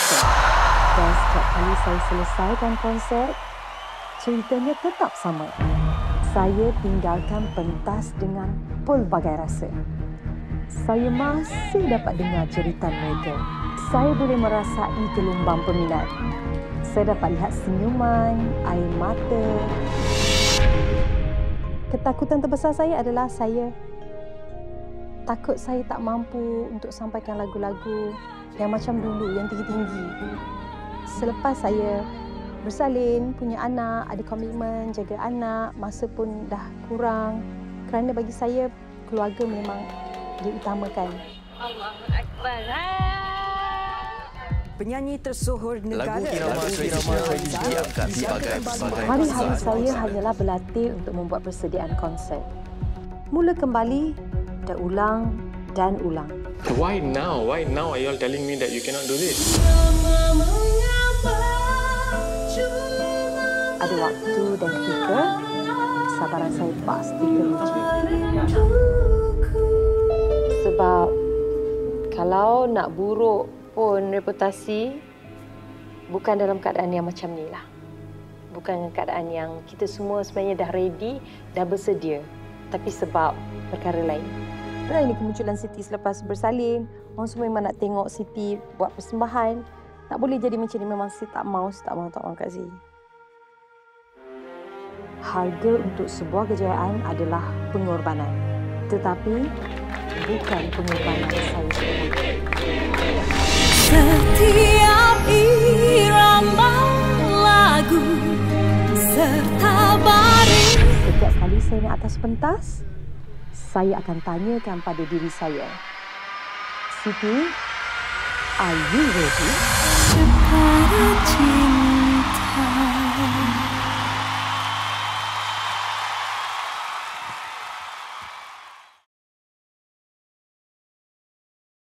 konsert. Dan setiap kali saya selesaikan konsert, ceritanya tetap sama. Saya tinggalkan pentas dengan pelbagai rasa. Saya masih dapat dengar cerita mereka. Saya boleh merasai gelombang peminat. Saya dapat lihat senyuman, air mata. Ketakutan terbesar saya adalah saya takut saya tak mampu untuk sampaikan lagu-lagu yang macam dulu, yang tinggi-tinggi. Selepas saya bersalin, punya anak, ada komitmen, jaga anak, masa pun dah kurang. Kerana bagi saya, keluarga memang diutamakan. Allahu Akbar. Penyanyi tersohor negara. Lagu irama tradisional diangkat sebagai Hari-hari saya hanyalah berlatih untuk membuat persediaan konsert. Mula kembali dan ulang dan ulang. Why now? Why now are you all telling me that you cannot do this? Ada waktu dan ketika kesabaran saya pasti teruji. Sebab kalau nak buruk pun reputasi, bukan dalam keadaan yang macam ni lah. Bukan keadaan yang kita semua sebenarnya dah ready, dah bersedia. Tapi sebab perkara lain. Pernah ini kemunculan Siti selepas bersalin. Orang semua memang nak tengok Siti buat persembahan. Tak boleh jadi macam ni. Memang saya tak mahu Kak Zee. Harga untuk sebuah kejayaan adalah pengorbanan. Tetapi bukan pengorbanan saya sendiri. Setiap irama lagu serta baris. Setiap kali saya naik atas pentas, saya akan tanyakan pada diri saya, Siti, are you ready?